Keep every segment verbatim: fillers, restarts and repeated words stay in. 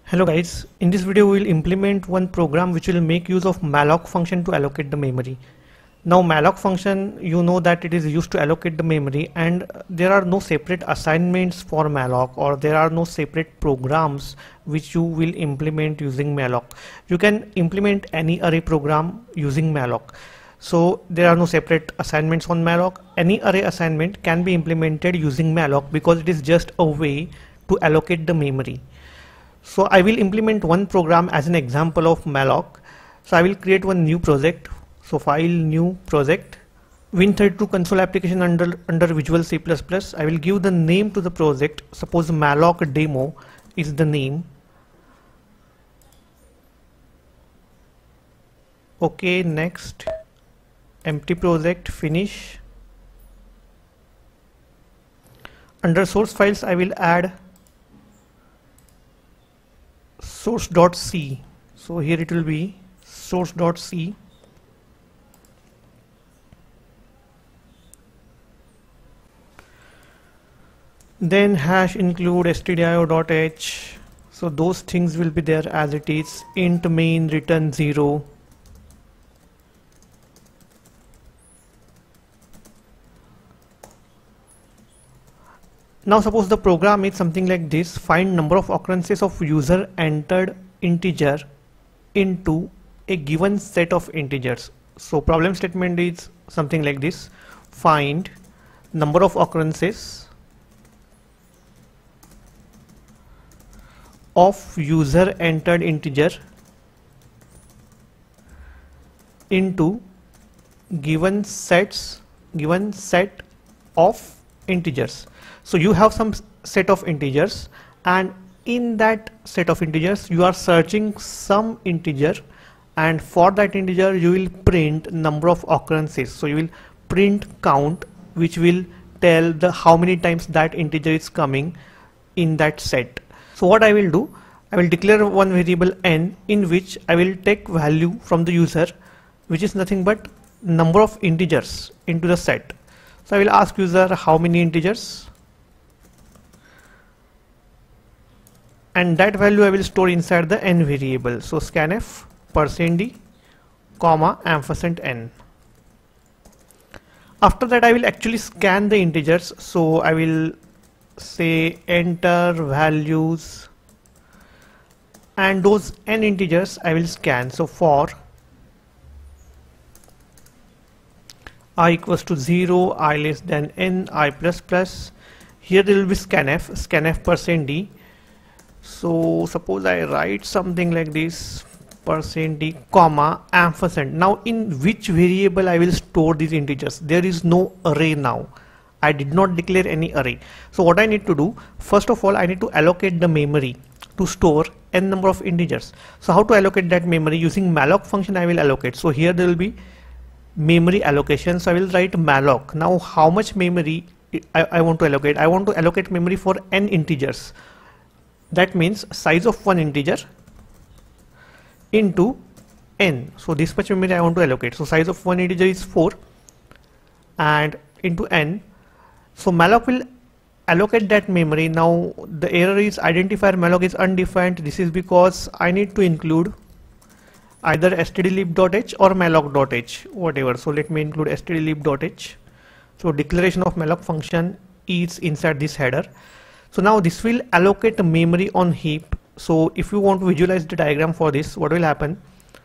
Hello guys, in this video we will implement one program which will make use of malloc function to allocate the memory. Now malloc function, you know that it is used to allocate the memory, and there are no separate assignments for malloc, or there are no separate programs which you will implement using malloc. You can implement any array program using malloc. So there are no separate assignments on malloc. Any array assignment can be implemented using malloc because it is just a way to allocate the memory. So I will implement one program as an example of malloc. So I will create one new project. So file, new project, Win thirty-two console application under under Visual C plus plus. I will give the name to the project. Suppose malloc demo is the name. Okay, next, empty project, finish. Under source files I will add source.c. so here it will be source.c. then hash include stdio.h. so those things will be there as it is. Int main return zero. Now suppose the program is something like this: find number of occurrences of user entered integer into a given set of integers. So problem statement is something like this: find number of occurrences of user entered integer into given sets given set of integers. So you have some set of integers, and in that set of integers you are searching some integer, and for that integer you will print number of occurrences. So you will print count, which will tell the how many times that integer is coming in that set. So what I will do, I will declare one variable n in which I will take value from the user, which is nothing but number of integers into the set. So I will ask user how many integers, and that value I will store inside the n variable. So scanf percent d comma ampersand n. After that I will actually scan the integers. So I will say enter values, and those n integers I will scan. So for I equals to zero, I less than n, I plus plus, here there will be scanf, scanf percent d. So suppose I write something like this: percent d comma ampersand. Now in which variable I will store these integers? There is no array now. I did not declare any array. So what I need to do, first of all I need to allocate the memory to store n number of integers. So how to allocate that memory? Using malloc function I will allocate. So here there will be memory allocation. So I will write malloc. Now how much memory I, I want to allocate? I want to allocate memory for n integers. That means size of one integer into n. So this much memory I want to allocate. So size of one integer is four, and into n. So malloc will allocate that memory. Now the error is identifier malloc is undefined. This is because I need to include either stdlib.h or malloc.h, whatever. So let me include stdlib.h. So declaration of malloc function is inside this header. So now this will allocate the memory on heap. So if you want to visualize the diagram for this, what will happen?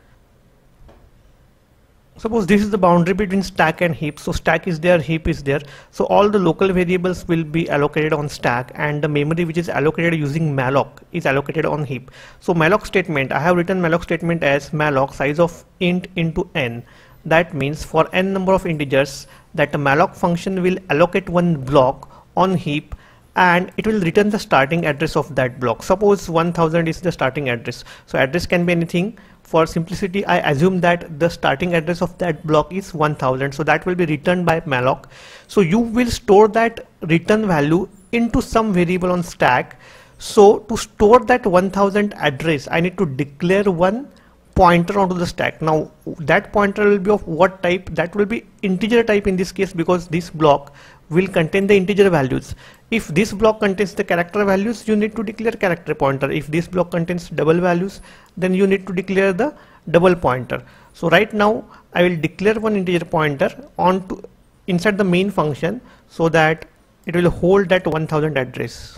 Suppose this is the boundary between stack and heap. So stack is there, heap is there. So all the local variables will be allocated on stack, and the memory which is allocated using malloc is allocated on heap. So malloc statement, I have written malloc statement as malloc size of int into n. That means for n number of integers, that the malloc function will allocate one block on heap, and it will return the starting address of that block. Suppose one thousand is the starting address. So address can be anything. For simplicity I assume that the starting address of that block is one thousand. So that will be returned by malloc. So you will store that return value into some variable on stack. So to store that one thousand address, I need to declare one pointer onto the stack. Now that pointer will be of what type? That will be integer type in this case, because this block will contain the integer values. if this block contains the character values, you need to declare character pointer. If this block contains double values, then you need to declare the double pointer. So right now I will declare one integer pointer on to inside the main function so that it will hold that one thousand address.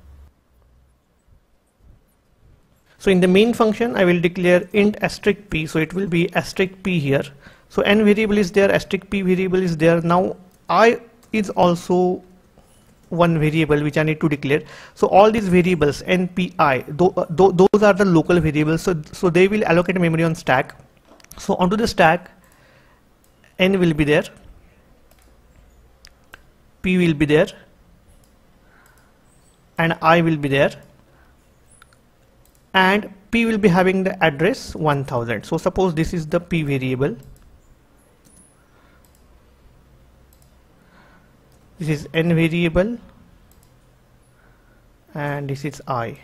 So in the main function I will declare int asterisk p, so it will be asterisk p here. So n variable is there, asterisk p variable is there. Now I is also one variable which I need to declare. So all these variables n, p, I, th th those are the local variables, so, so they will allocate memory on stack. So onto the stack, n will be there, p will be there, and I will be there, and p will be having the address one thousand. So suppose this is the p variable, this is n variable, and this is I.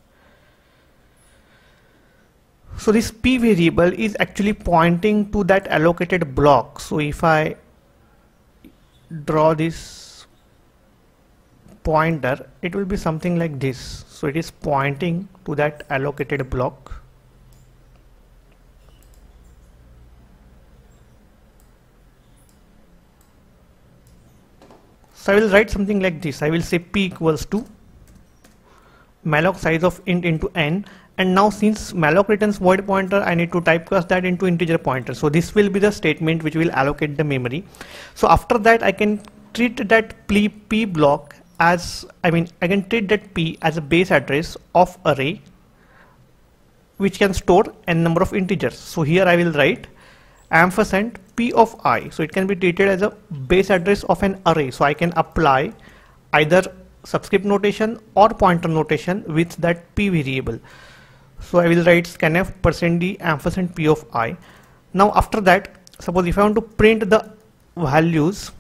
So this p variable is actually pointing to that allocated block. So if I draw this pointer, it will be something like this. So it is pointing to that allocated block. So I will write something like this. I will say p equals to malloc size of int into n, and now since malloc returns void pointer, I need to typecast that into integer pointer. So this will be the statement which will allocate the memory. So after that I can treat that p, p block as, I mean I can treat that p as a base address of array which can store n number of integers. So here I will write ampersand p of I, so it can be treated as a base address of an array. So I can apply either subscript notation or pointer notation with that p variable. So I will write scanf percent d ampersand p of I. Now after that, suppose if I want to print the values,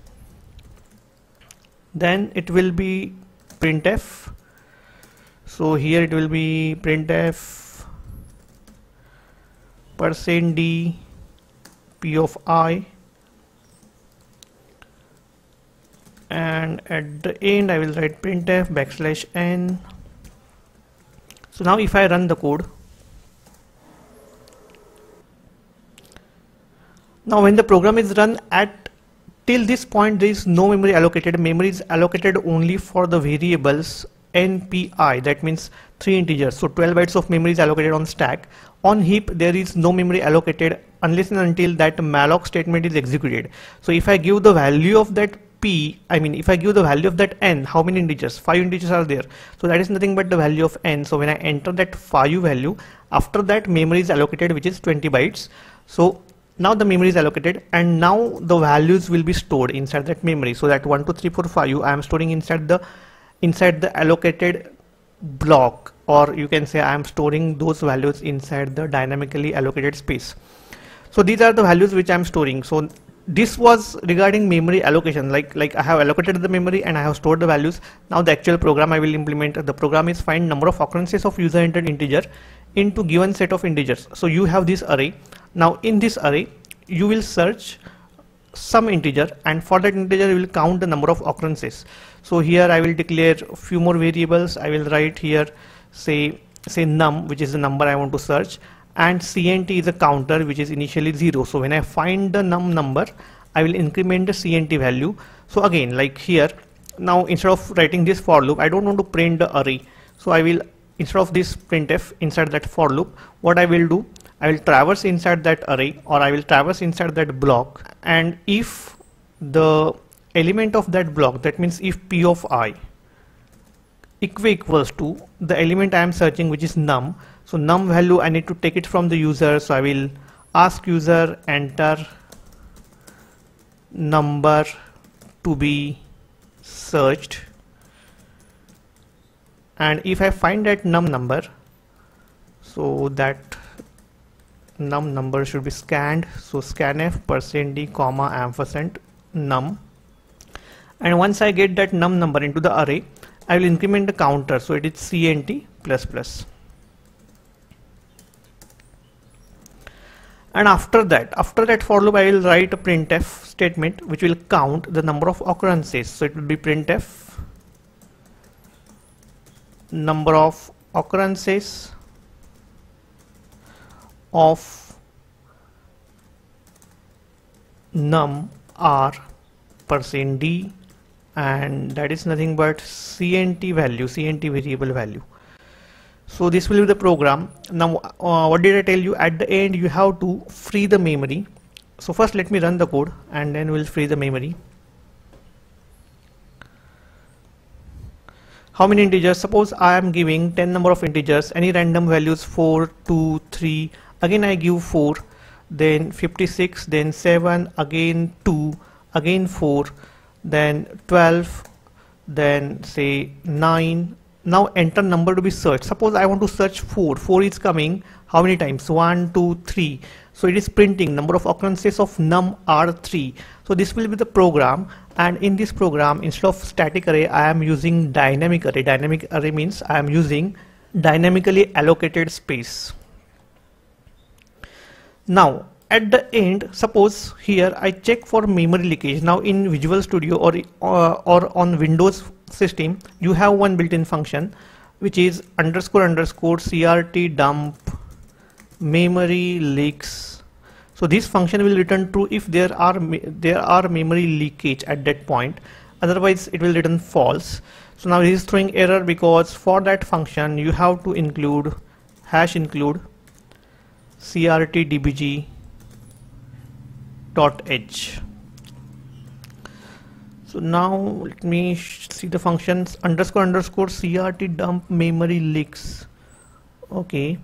then it will be printf. So here it will be printf percent d p of I, and at the end I will write printf backslash n. So now if I run the code, now when the program is run, at till this point there is no memory allocated. Memory is allocated only for the variables n, p, I, that means three integers. So twelve bytes of memory is allocated on stack. On heap there is no memory allocated unless and until that malloc statement is executed. So if I give the value of that p, I mean if I give the value of that n, how many integers? Five integers are there. So that is nothing but the value of n. So when I enter that five value, after that memory is allocated, which is twenty bytes. So now the memory is allocated, and now the values will be stored inside that memory. So that one, two, three, four, five I am storing inside the inside the allocated block, or you can say I am storing those values inside the dynamically allocated space. So these are the values which I am storing. So this was regarding memory allocation, like like I have allocated the memory and I have stored the values. Now the actual program I will implement, the program is find number of occurrences of user entered integer into given set of integers. So you have this array. Now in this array you will search some integer, and for that integer you will count the number of occurrences. So here I will declare a few more variables. I will write here say say num, which is the number I want to search, and cnt is a counter which is initially zero. So when I find the num number, I will increment the cnt value. So again, like here, now instead of writing this for loop, I don't want to print the array. So I will, instead of this printf inside that for loop, what I will do, I will traverse inside that array, or I will traverse inside that block, and if the element of that block, that means if p of I equi equals to the element I am searching, which is num. So num value I need to take it from the user. So I will ask user enter number to be searched, and if I find that num number, so that num number should be scanned. So scanf percent d comma ampersand num, and once I get that num number into the array, I will increment the counter. So it is cnt plus plus. And after that, after that for loop, I will write a printf statement which will count the number of occurrences. So it will be printf number of occurrences of num are percent d, and that is nothing but cnt value, cnt variable value. So this will be the program. Now uh, what did I tell you? At the end you have to free the memory. So first let me run the code and then we'll free the memory. How many integers? Suppose I am giving ten number of integers, any random values, four, two, three, again I give four, then fifty-six, then seven, again two, again four, then twelve, then say nine. Now enter number to be searched. Suppose I want to search four. four is coming how many times? one, two, three. So it is printing number of occurrences of num are three. So this will be the program, and in this program instead of static array I am using dynamic array. Dynamic array means I am using dynamically allocated space. Now at the end, suppose here I check for memory leakage. Now in Visual Studio or uh, or on Windows system you have one built-in function which is underscore underscore crt dump memory leaks. So this function will return true if there are there are memory leakage at that point, otherwise it will return false. So now it is throwing error because for that function you have to include hash include crtdbg dot h. So now let me see the functions underscore underscore crt dump memory leaks. Okay,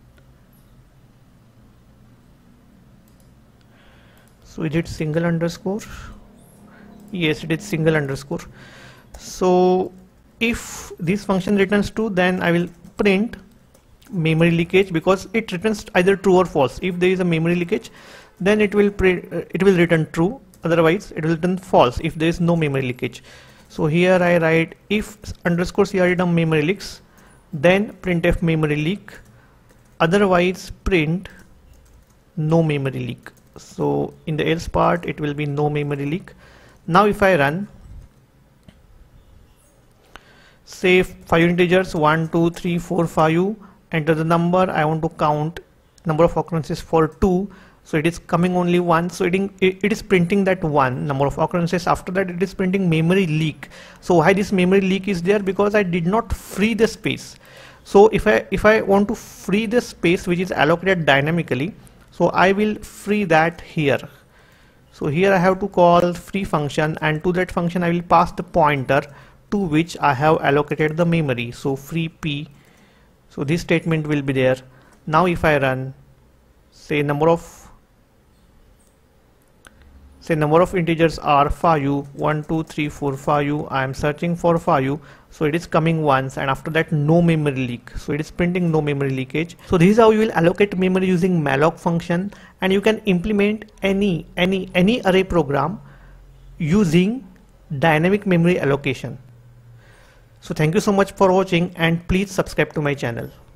so is it single underscore? Yes, it is single underscore. So if this function returns true, then I will print memory leakage because it returns either true or false. If there is a memory leakage, then it will print uh, it will return true, otherwise it will return false if there is no memory leakage. So here I write if underscore crt dump memory leaks, then printf memory leak, otherwise print no memory leak. So in the else part it will be no memory leak. Now if I run, say five integers one, two, three, four, five, enter the number. I want to count number of occurrences for two. So it is coming only one, so it, in, it, it is printing that one number of occurrences. After that it is printing memory leak. So why this memory leak is there? Because I did not free the space. So if I if I want to free the space which is allocated dynamically, so I will free that here. So here I have to call free function, and to that function I will pass the pointer to which I have allocated the memory. So free p. So this statement will be there. Now if I run, say number of say number of integers are five, one, two, three, four, five. I am searching for five, so it is coming once, and after that no memory leak. So it is printing no memory leakage. So this is how you will allocate memory using malloc function, and you can implement any any any array program using dynamic memory allocation. So thank you so much for watching, and please subscribe to my channel.